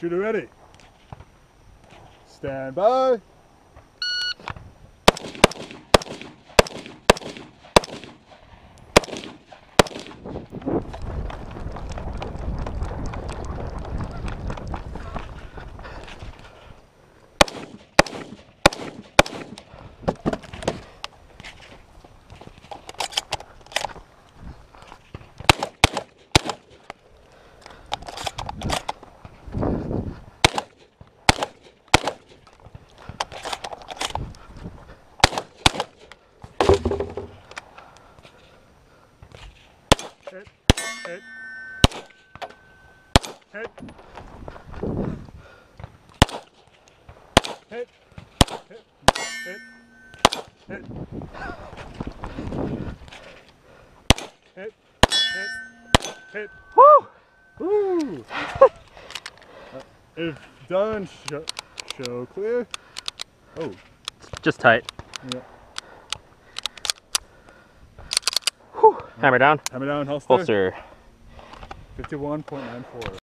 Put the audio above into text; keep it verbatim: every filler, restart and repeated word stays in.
Shooter ready. Stand by. Hit, hit, hit, hit, hit, hit, hit, hit, hit, hit. Woo! Woo! uh, if done, show, show clear. Oh. Just tight. Yeah. Whew. Hammer down. Hammer down, holster. Holster. fifty-one point nine four.